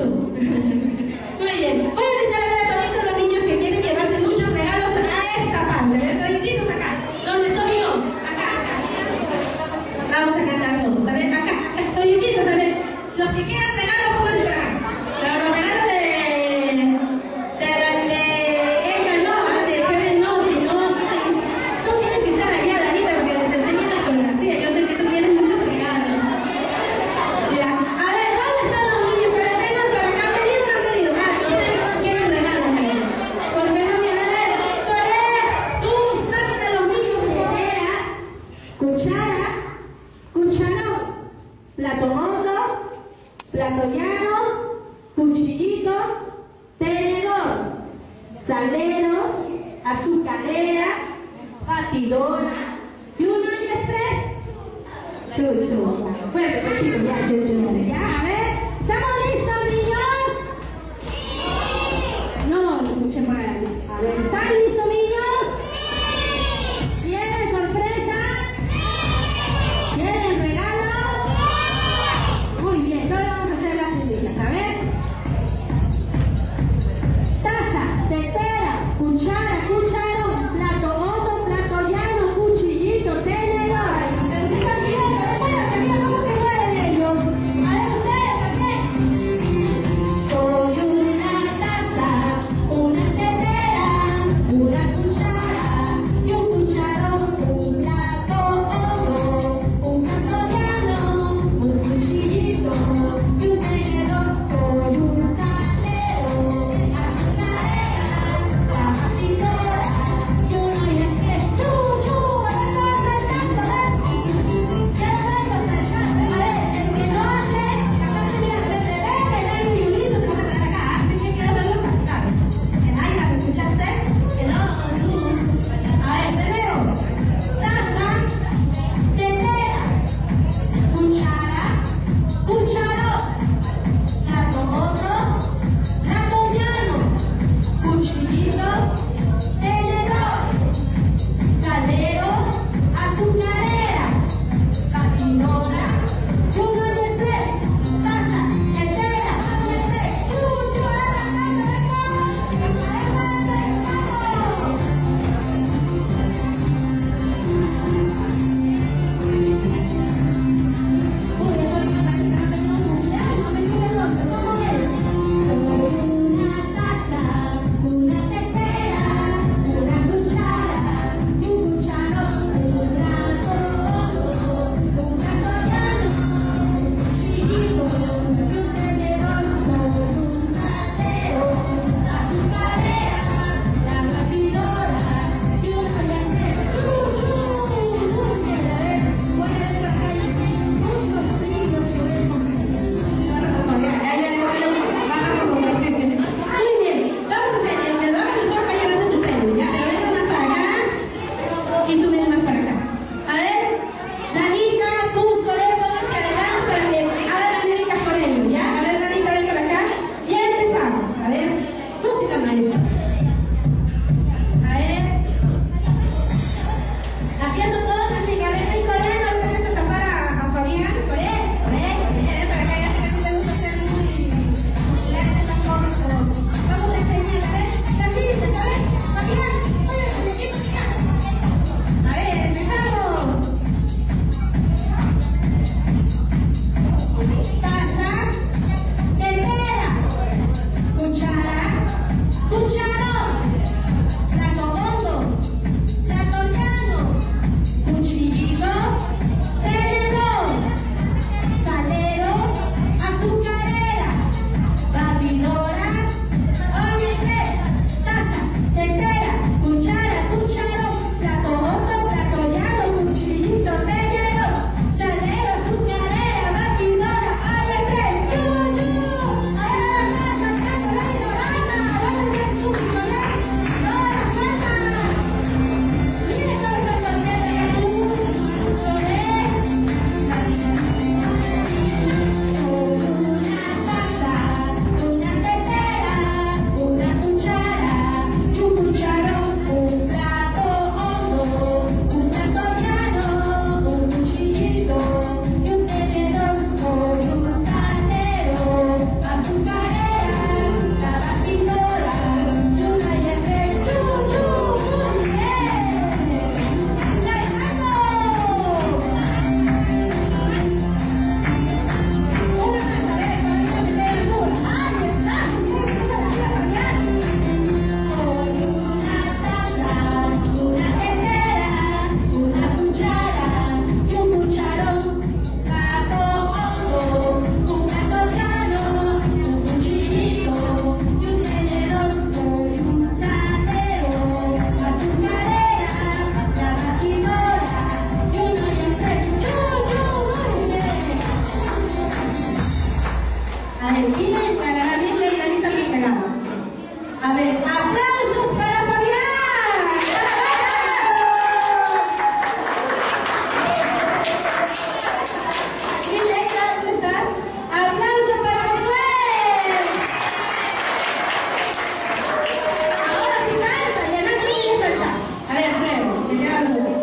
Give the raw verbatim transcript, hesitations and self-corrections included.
tú. Muy bien. Voy a invitar a ver a todos los niños que quieren llevarse muchos regalos a esta parte. A ver, todititos acá. ¿Dónde estoy yo? Acá, acá. Vamos a cantar todos. A ver, acá, acá. Todititos, a ver. Los que quieran regalos, pónganse por acá. Pero los regalos de... de... de ella no, de Pérez no, si no... Tú tienes que estar allá, Danita, porque les enseñan la coreografía. Yo sé que tú tienes muchos regalos. Ya. A ver, ¿dónde están los niños? Que les vengan para acá. Venido, han venido. Ah, ustedes no quieren regalos, miren. Porque no vienen a ver. Corea, tú saca a los niños de corea, cuchara, cucharón, plato hondo, plato llano, cuchillito, tenedor, salero, azucarera, batidora y una y express. Chuchu. Bueno, pues chicos, ya, chuchu, ya, a ver. ¿Estamos listos, niños? No, no escuchen mal. A ver, ¿están listos, niños? ¿Quieren sorpresa? ¿Quieren regalo? Muy bien, entonces vamos a hacer las preguntas, a ver. Taza, tetera, cuchara, cucharón, plato hondo, plato llano, cuchillito, tenedor. Pero si están viendo, bueno, se mira cómo se mueven ellos. A ver, ustedes. coqueteando.